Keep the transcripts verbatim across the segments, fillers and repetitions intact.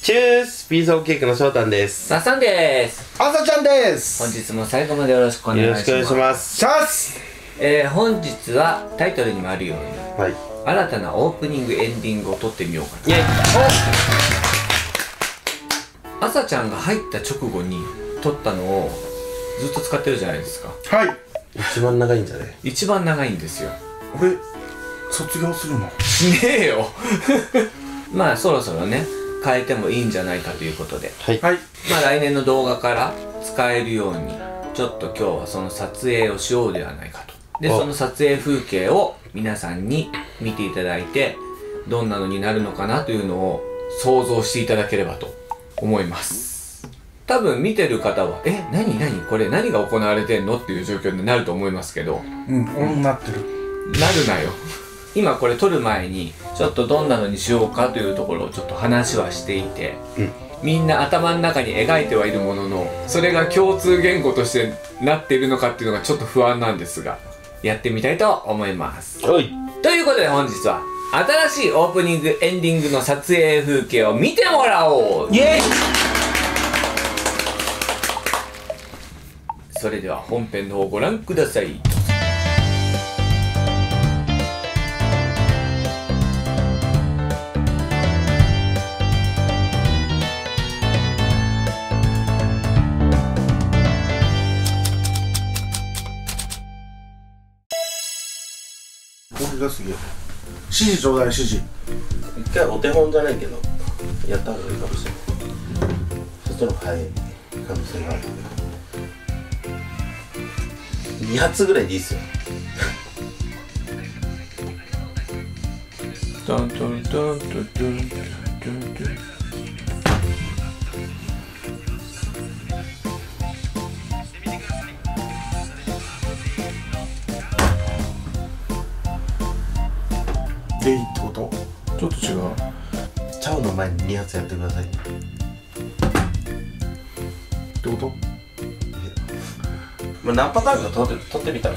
チュースピーソーケーキの翔太です。 さっさんです。 あさちゃんです。 本日も最後までよろしくお願いします。 よろしくお願いします。 シャスえー、本日はタイトルにもあるように、 はい、 新たなオープニングエンディングを撮ってみようかな。 イエイ。 あさちゃんが入った直後に撮ったのをずっと使ってるじゃないですか。 はい。 一番長いんじゃね？ 一番長いんですよ。 俺卒業するの？ しねえよまあそろそろね変えてもいいんじゃないかということで、 はい、 はい、 まあ来年の動画から使えるようにちょっと今日はその撮影をしようではないかと。でその撮影風景を皆さんに見ていただいてどんなのになるのかなというのを想像していただければと思います。多分見てる方はえ何何これ何が行われてんのっていう状況になると思いますけど、 うん俺もなってる。 なるなよ今これ撮る前にちょっとどんなのにしようかというところをちょっと話はしていて、うん、みんな頭の中に描いてはいるもののそれが共通言語としてなっているのかっていうのがちょっと不安なんですがやってみたいと思います。 はい。 ということで本日は新しいオープニングエンディングの撮影風景を見てもらおう。イエイ。それでは本編の方をご覧ください。 僕がすげえ指示ちょうだい指示。 一回お手本じゃないけどやった方がいいかもしれない。そっちの方が早い可能性がある。に発ぐらいでいいっすよ。 トントントントントントントン。 でいいってこと？ ちょっと違う。 チャオの前にに発やってください。ってこと？ まあ何パターンか撮って撮ってみたら。 うん。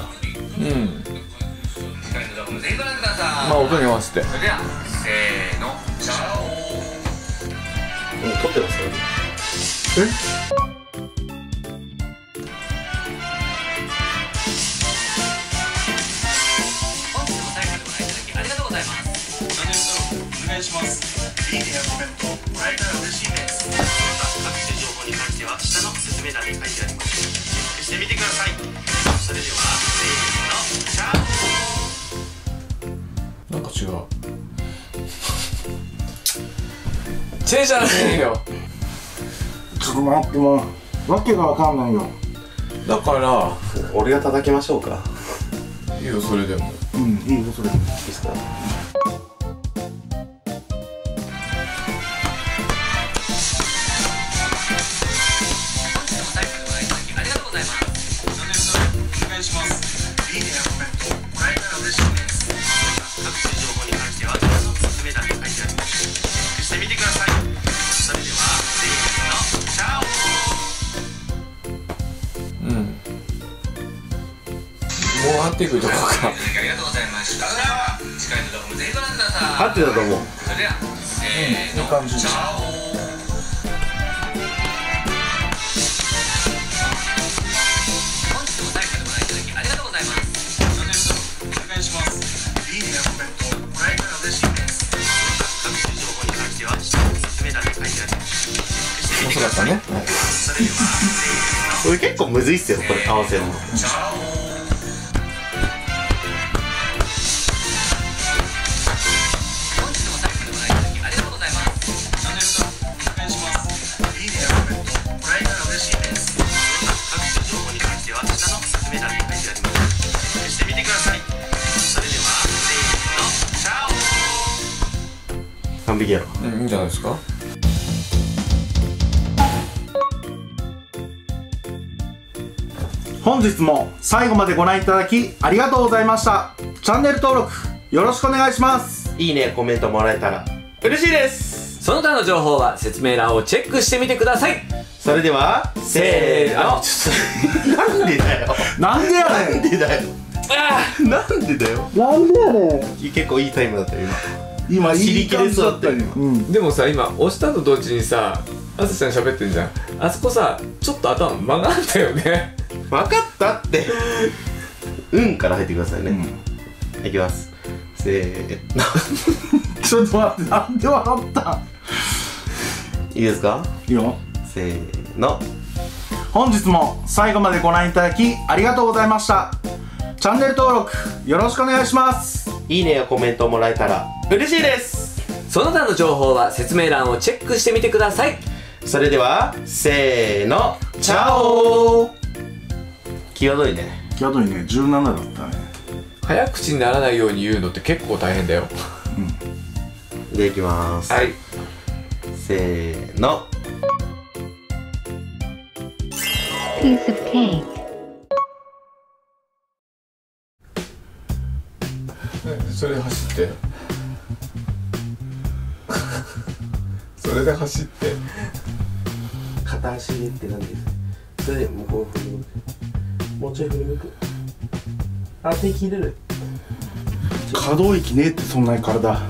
まあ音に合わせて。それではせーの。チャオ。 うん撮ってますよ。 え？ いいねやコメントもらえたら嬉しいです。各種情報に関しては下の説明欄に書いてあります。チェックしてみてください。それではせーの、チャオ。 なんか違う。チェじゃねえよ。 ちょっと待って、もうわけがわかんないよ。 だから俺が叩きましょうか。 いいよそれでも。 うんいいよそれでも。いいですか。 もう会っていくとこか。 ありがとうございました。次回の動画もぜひご覧ください。 合ってたと思う。 それではせーの、 いい感じ。 チャオ。本日も最後までご覧いただきありがとうございます。チャンネル登録お願いします。いいねやコメントもらえたら嬉しいです。各種情報に関しては下の説明欄に書いてあります。 遅かったね。 それではせーの。 これ結構むずいっすよこれ合わせるの。 チャオ。 完璧やろ。 うん、いいんじゃないですか。 本日も最後までご覧いただきありがとうございました。チャンネル登録よろしくお願いします。 いいねコメントもらえたら嬉しいです。 その他の情報は説明欄をチェックしてみてください。 それではせーの。 なんでだよ。 なんでやねん。 なんでだよ。 あなんでだよ。 なんでやねん。 結構いいタイムだったよ今。 今いい感じだったよ、うん、 でもさ今押したと同時にさあさちゃん喋ってんじゃん。あそこさちょっと頭曲がったよね。 分かったってうんから入ってくださいね、うん、いきます。せーのちょっと待って、なんで笑った？ いいですか？ いいよ。 せーの。 本日も最後までご覧いただきありがとうございました。チャンネル登録よろしくお願いします。 いいねやコメントをもらえたら嬉しいです。 その他の情報は説明欄をチェックしてみてください。 それではせーの、チャオ。際どいね。 際どいね。じゅうななだったね。 早口にならないように言うのって結構大変だよ。 うん、でいきます。 はい、 せーの。 Piece of cake. それで走ってそれで走って片足って何です？それでもうこう振り向く。もうちょい振り向く。あ、手切れる。 可動域ねえってそんなに体。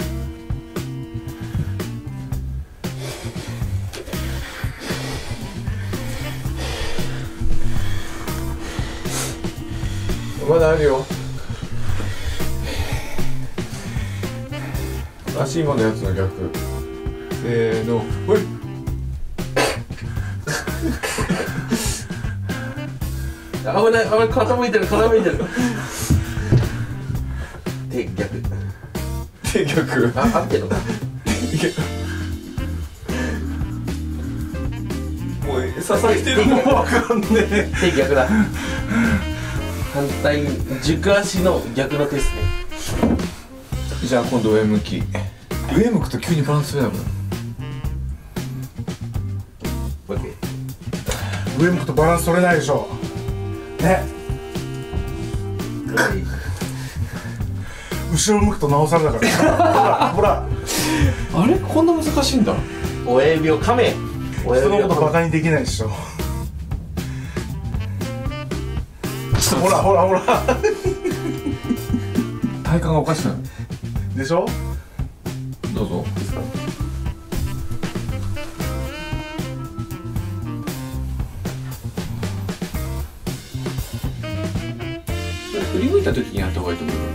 まだあるよ。足今のやつの逆。せーの、ほい。 危ない危ない、傾いてる傾いてる。手逆。 手逆。 あ、合ってるのか。 もう支えてるのわかんねえ。 手逆だ。反対軸足の逆の手ですね。 じゃあ今度上向き。上向くと急にバランス取れなくなる。 上向くとバランス取れないでしょね。後ろ向くとなおさらだからほらあれこんな難しいんだ。 親指を噛め。 人のことバカにできないでしょ。ほらほらほら体幹がおかしくなるでしょ。 どうぞ。振り向いた時にやった方がいいと思うよ。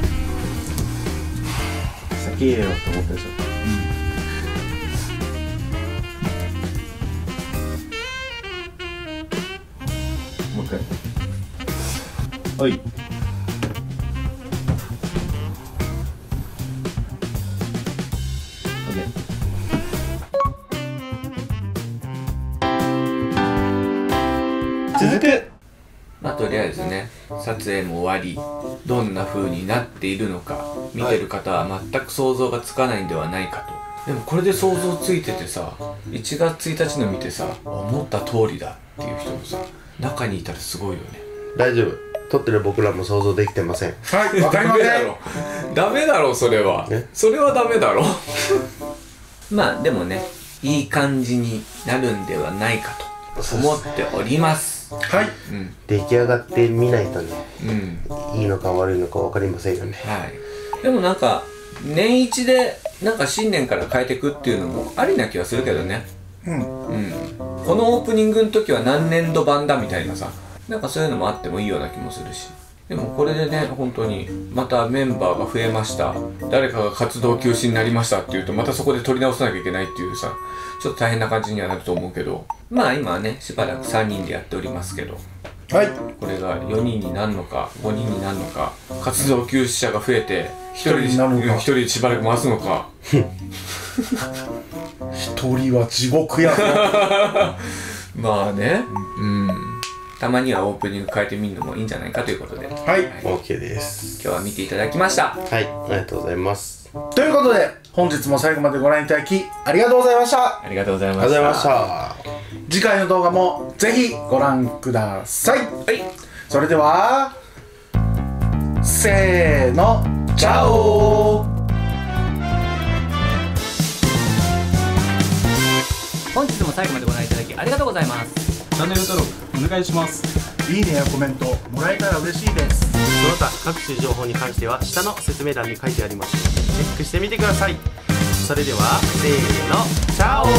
先言えよって思ったでしょ。 もう一回。 はい。続く。 まあとりあえずね、撮影も終わり、どんな風になっているのか見てる方は全く想像がつかないんではないかと。でもこれで想像ついててさ、いちがつついたちの見てさ、思った通りだっていう人もさ、中にいたらすごいよね。 大丈夫。撮ってる僕らも想像できてません。 はい、わかりません。 ダメだろそれは、 ね、 それはダメだろまあでもね、いい感じになるんではないかと思っております。 はい、 うん、 出来上がってみないとね、 うん、 いいのか悪いのか分かりませんよね。 はい。でもなんか年一でなんか新年から変えていくっていうのもありな気はするけどね。 うん、 うん、このオープニングの時は何年度版だみたいなさ、なんかそういうのもあってもいいような気もするし。でもこれでね、本当にまたメンバーが増えました、誰かが活動休止になりましたっていうとまたそこで取り直さなきゃいけないっていうさ、ちょっと大変な感じにはなると思うけど、まあ今はねしばらくさんにんでやっておりますけど、 はい、 これがよにんになるのかごにんになるのか、活動休止者が増えてひとりひとりしばらく回すのか一人は地獄やぞまあね、うん、うん、たまにはオープニング変えてみるのもいいんじゃないかということで、はい、 はい、 OK です。 今日は見ていただきました。 はい、ありがとうございます。 ということで本日も最後までご覧いただきありがとうございました。 ありがとうございました。 ありがとうございました。 次回の動画もぜひご覧ください。はい、それではせーの、チャオ。 本日も最後までご覧いただきありがとうございます。 チャンネル登録お願いします。 いいねやコメントもらえたら嬉しいです。 その他各種情報に関しては下の説明欄に書いてありますのでチェックしてみてください。それではせーの、チャオ。